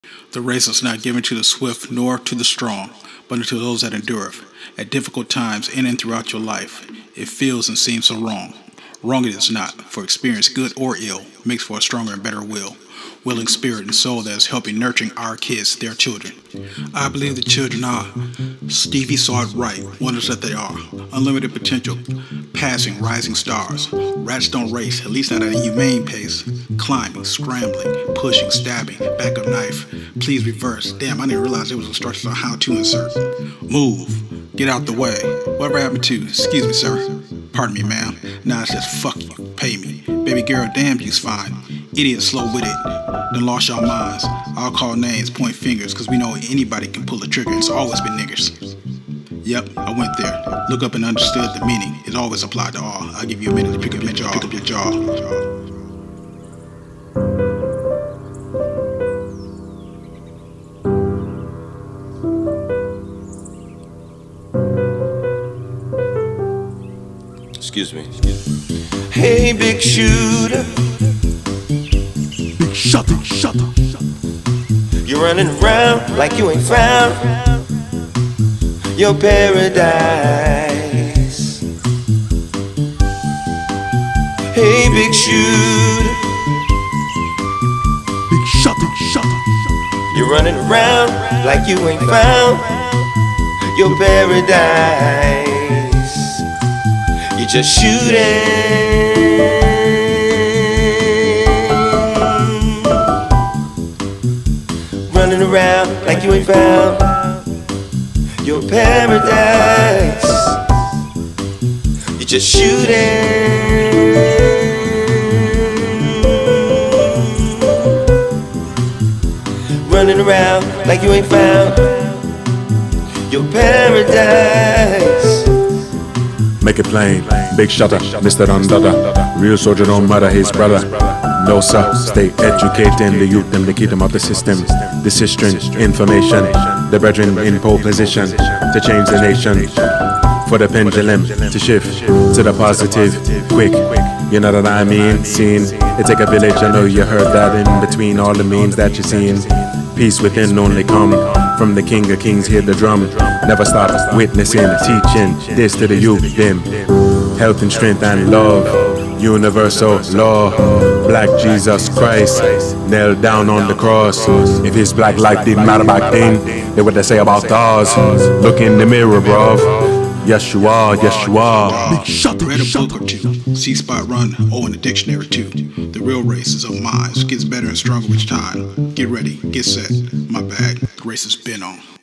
The race is not given to the swift nor to the strong, but unto those that endureth. At difficult times in and throughout your life, it feels and seems so wrong. Wrong it is not, for experience, good or ill, makes for a stronger and better will. Willing spirit and soul that is helping nurturing our kids, their children. I believe the children are. Stevie saw it right, wonders that they are. Unlimited potential, passing, rising stars. Rats don't race, at least not at a humane pace. Climbing, scrambling, pushing, stabbing, backup knife. Please reverse. Damn, I didn't realize there was instructions on how to insert. Move. Get out the way. Whatever happened to, excuse me, sir. Pardon me, ma'am. Nah, it's just fuck you. Pay me. Baby girl, damn you's fine. Idiot slow-witted. Done lost y'all minds. I'll call names, point fingers, cause we know anybody can pull a trigger. It's always been niggers. Yep, I went there. Look up and understood the meaning. It always applied to all. I'll give you a minute to pick up your jaw. Pick up your jaw. Excuse me. Hey, big shooter. Big shutter. You're running around like you ain't found your paradise. Hey, big shooter. Big shutter. You're running around like you ain't found your paradise. You're just shooting, running around like you ain't found your paradise. You're just shooting, running around like you ain't found your paradise. Make it plain, big shutter, Mr. Undada. Real soldier don't murder his brother. No sir, stay educating the youth, them to keep them out the system. Decision, information, the brethren in pole position to change the nation. For the pendulum to shift to the positive, quick. You know what I mean? Seeing it take a village, I know you heard that in between all the memes that you're seeing. Peace within only come from the King of Kings, hear the drum. Never stop witnessing, teaching this to the youth, them. Health and strength and love, universal law. Black Jesus Christ, nailed down on the cross. If his black life didn't matter back then, then what they say about ours? Look in the mirror, bruv. Yes you are, yes you are. Big shutter. Read a book or two. See spot run, in the dictionary too. The real race is of minds, gets better and stronger with time. Get ready, get set. My bad, the race has been on.